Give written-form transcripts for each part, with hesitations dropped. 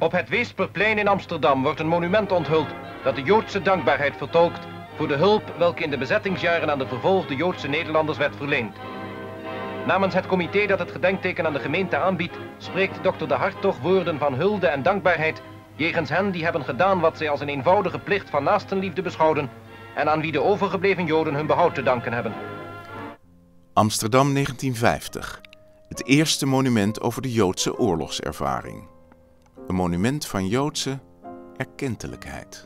Op het Weesperplein in Amsterdam wordt een monument onthuld dat de Joodse dankbaarheid vertolkt voor de hulp welke in de bezettingsjaren aan de vervolgde Joodse Nederlanders werd verleend. Namens het comité dat het gedenkteken aan de gemeente aanbiedt, spreekt Dr. de Hartog woorden van hulde en dankbaarheid jegens hen die hebben gedaan wat zij als een eenvoudige plicht van naastenliefde beschouwden en aan wie de overgebleven Joden hun behoud te danken hebben. Amsterdam 1950. Het eerste monument over de Joodse oorlogservaring. Een monument van Joodse erkentelijkheid.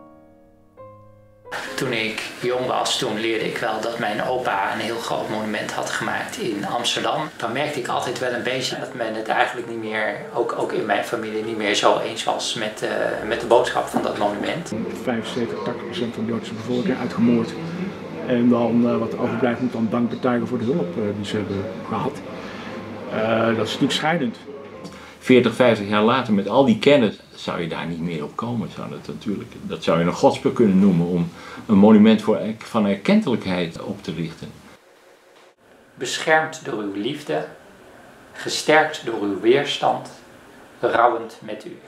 Toen ik jong was, toen leerde ik wel dat mijn opa een heel groot monument had gemaakt in Amsterdam. Dan merkte ik altijd wel een beetje dat men het eigenlijk niet meer, ook in mijn familie, niet meer zo eens was met de boodschap van dat monument. 75-80% van de Joodse bevolking uitgemoord. En dan wat overblijft moet dan dank betuigen voor de hulp die ze hebben gehad. Dat is natuurlijk schrijnend. 40, 50 jaar later met al die kennis zou je daar niet meer op komen. Dat zou je een godspeer kunnen noemen om een monument van erkentelijkheid op te richten. Beschermd door uw liefde, gesterkt door uw weerstand, rouwend met u.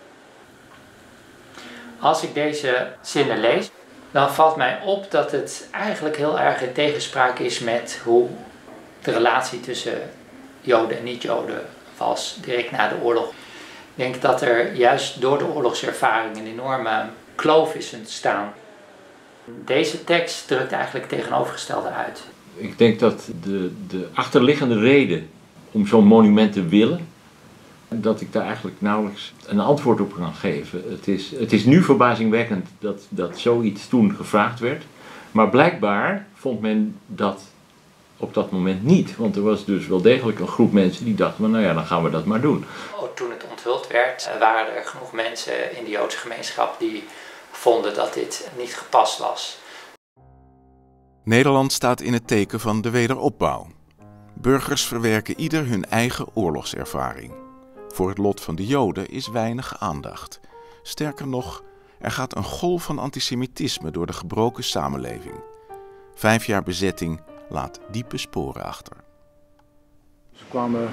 Als ik deze zinnen lees, dan valt mij op dat het eigenlijk heel erg in tegenspraak is met hoe de relatie tussen Joden en niet-Joden was direct na de oorlog. Ik denk dat er juist door de oorlogservaring een enorme kloof is ontstaan. Deze tekst drukt eigenlijk het tegenovergestelde uit. Ik denk dat de achterliggende reden om zo'n monument te willen, dat ik daar eigenlijk nauwelijks een antwoord op kan geven. Het is nu verbazingwekkend dat zoiets toen gevraagd werd, maar blijkbaar vond men dat op dat moment niet, want er was dus wel degelijk een groep mensen die dachten, nou ja, dan gaan we dat maar doen. Toen het onthuld werd, waren er genoeg mensen in de Joodse gemeenschap die vonden dat dit niet gepast was. Nederland staat in het teken van de wederopbouw. Burgers verwerken ieder hun eigen oorlogservaring. Voor het lot van de Joden is weinig aandacht. Sterker nog, er gaat een golf van antisemitisme door de gebroken samenleving. 5 jaar bezetting laat diepe sporen achter. Ze kwamen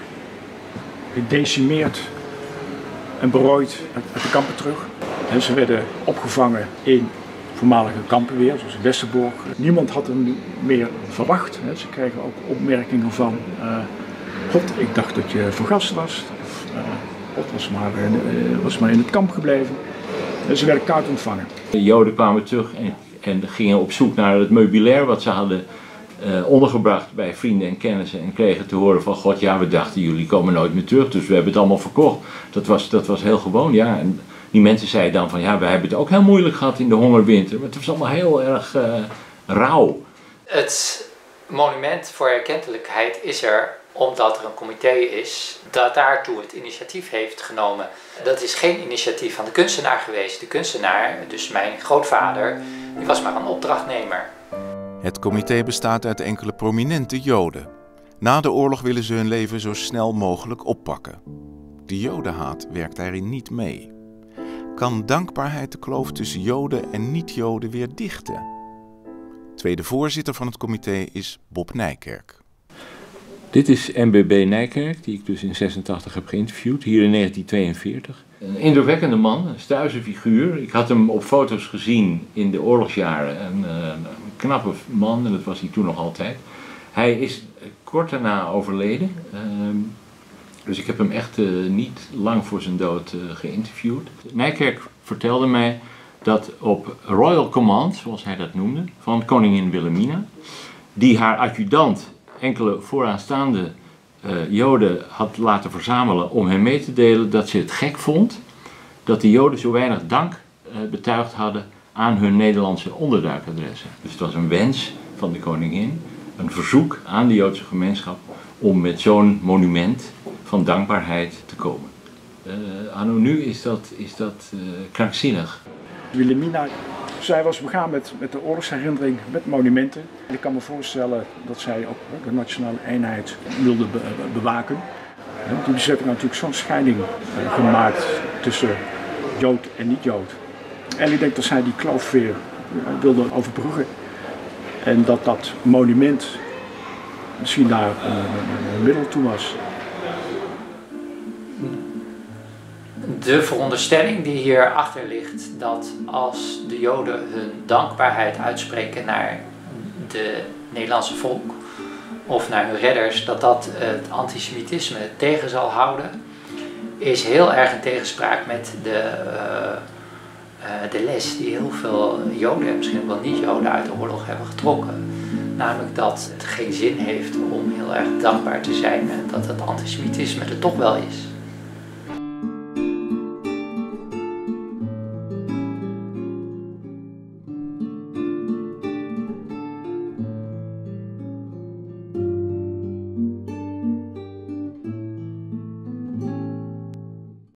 gedecimeerd en berooid uit de kampen terug. En ze werden opgevangen in voormalige kampen weer, zoals in Westerbork. Niemand had hem meer verwacht. Ze kregen ook opmerkingen van God, ik dacht dat je vergast was. God was maar in het kamp gebleven. En ze werden koud ontvangen. De Joden kwamen terug en gingen op zoek naar het meubilair wat ze hadden ondergebracht bij vrienden en kennissen en kregen te horen van God, ja, we dachten jullie komen nooit meer terug, dus we hebben het allemaal verkocht. Dat was heel gewoon, ja. En die mensen zeiden dan van ja, we hebben het ook heel moeilijk gehad in de hongerwinter, maar het was allemaal heel erg rauw. Het monument voor erkentelijkheid is er omdat er een comité is dat daartoe het initiatief heeft genomen. Dat is geen initiatief van de kunstenaar geweest. De kunstenaar, dus mijn grootvader, die was maar een opdrachtnemer. Het comité bestaat uit enkele prominente Joden. Na de oorlog willen ze hun leven zo snel mogelijk oppakken. De Jodenhaat werkt daarin niet mee. Kan dankbaarheid de kloof tussen Joden en niet-Joden weer dichten? Tweede voorzitter van het comité is Bob Nijkerk. Dit is MBB Nijkerk, die ik dus in 86 heb geïnterviewd, hier in 1942. Een indrukwekkende man, een stuize figuur. Ik had hem op foto's gezien in de oorlogsjaren. Een knappe man, en dat was hij toen nog altijd. Hij is kort daarna overleden. Dus ik heb hem echt niet lang voor zijn dood geïnterviewd. Nijkerk vertelde mij dat op Royal Command, zoals hij dat noemde, van koningin Wilhelmina, die haar adjudant enkele vooraanstaande Joden had laten verzamelen om hem mee te delen dat ze het gek vond dat de Joden zo weinig dank betuigd hadden aan hun Nederlandse onderduikadressen. Dus het was een wens van de koningin, een verzoek aan de Joodse gemeenschap om met zo'n monument van dankbaarheid te komen. Anno nu is dat krankzinnig. Wilhelmina, zij was begaan met de oorlogsherinnering, met monumenten. Ik kan me voorstellen dat zij ook de nationale eenheid wilde bewaken. Die bezetting had natuurlijk zo'n scheiding gemaakt tussen Jood en niet-Jood. En ik denk dat zij die kloof weer wilde overbruggen. En dat monument misschien daar een middel toe was. De veronderstelling die hierachter ligt, dat als de Joden hun dankbaarheid uitspreken naar de Nederlandse volk of naar hun redders, dat dat het antisemitisme tegen zal houden, is heel erg in tegenspraak met de les die heel veel Joden en misschien ook wel niet-Joden uit de oorlog hebben getrokken. Namelijk dat het geen zin heeft om heel erg dankbaar te zijn en dat het antisemitisme er toch wel is.